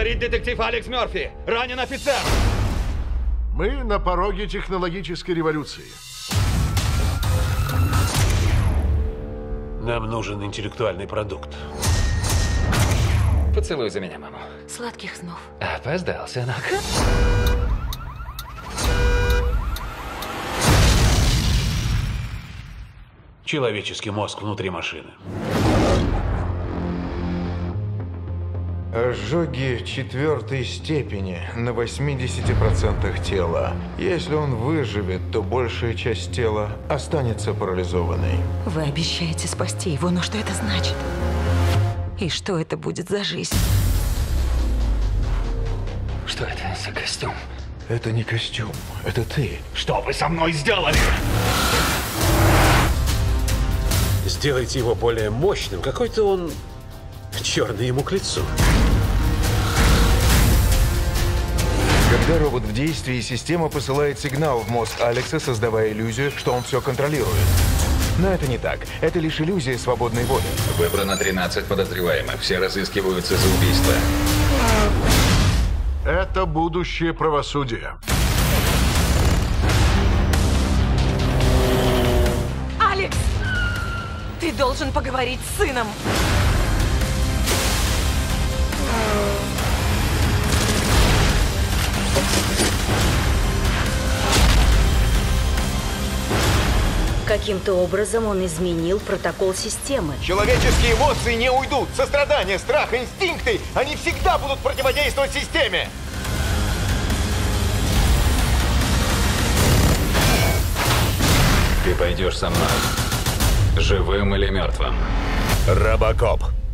говорит детектив Алекс Мерфи. Ранен офицер. Мы на пороге технологической революции. Нам нужен интеллектуальный продукт. Поцелуй за меня, маму. Сладких снов. Опоздал, сынок. Человеческий мозг внутри машины. Ожоги 4-й степени на 80% тела. Если он выживет, то большая часть тела останется парализованной. Вы обещаете спасти его, но что это значит? И что это будет за жизнь? Что это за костюм? Это не костюм, это ты. Что вы со мной сделали? Сделайте его более мощным. Какой-то он черный ему к лицу. Когда робот в действии, система посылает сигнал в мозг Алекса, создавая иллюзию, что он все контролирует. Но это не так. Это лишь иллюзия свободной воли. Выбрано 13 подозреваемых. Все разыскиваются за убийство. Это будущее правосудия. Алекс! Ты должен поговорить с сыном. Каким-то образом он изменил протокол системы. Человеческие эмоции не уйдут. Сострадание, страх, инстинкты, они всегда будут противодействовать системе. Ты пойдешь со мной. Живым или мертвым. Робокоп.